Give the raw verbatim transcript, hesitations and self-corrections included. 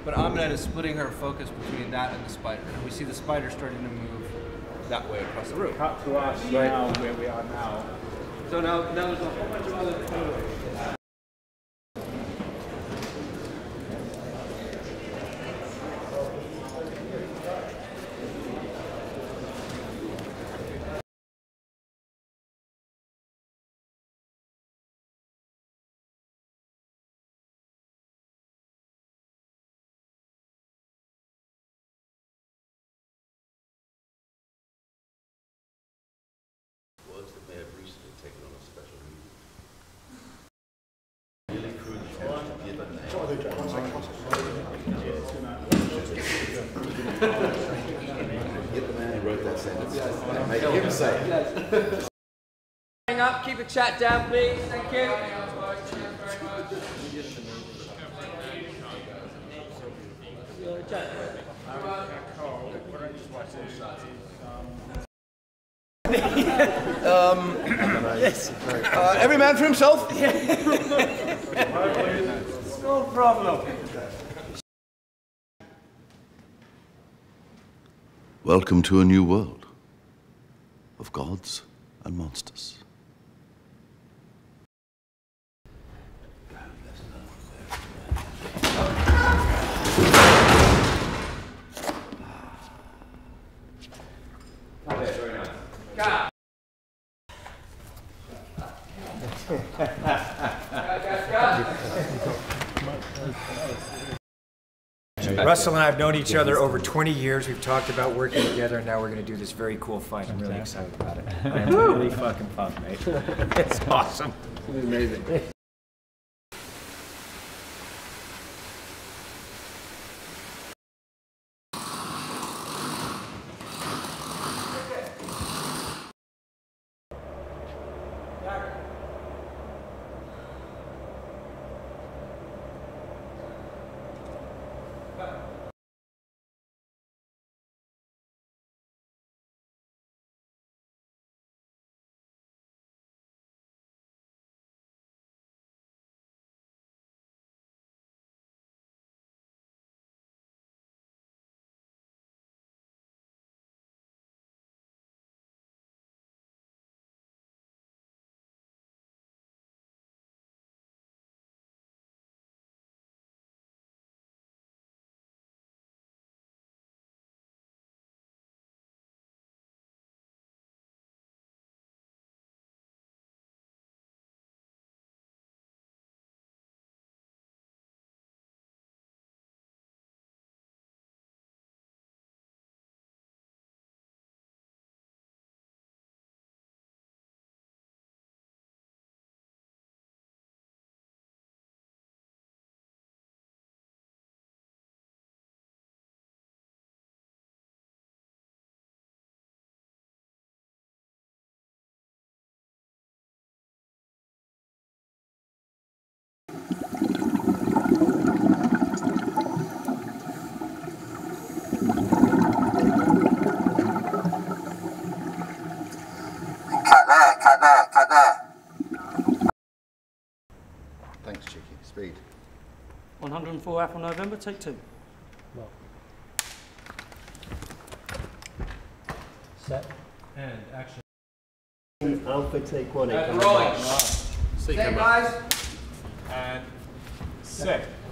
but Ahmed is splitting her focus between that and the spider. And we see the spider starting to move that way across the room. Cut to us right now, where we are now. So now, now there's a whole bunch of other photos. Hang up, keep the chat down, please. Thank you. um, yes. Uh, every man for himself. No problem. Welcome to a new world of gods and monsters. Russell and I have known each other over twenty years. We've talked about working together, and now we're going to do this very cool fight. I'm really excited about it. I'm really fucking pumped, mate. It's awesome. It's amazing. Thanks, Chicky. Speed. one hundred and four Apple November, take two. Well. Set. And action. Alpha, take one. Uh, rolling. Set, guys. And set.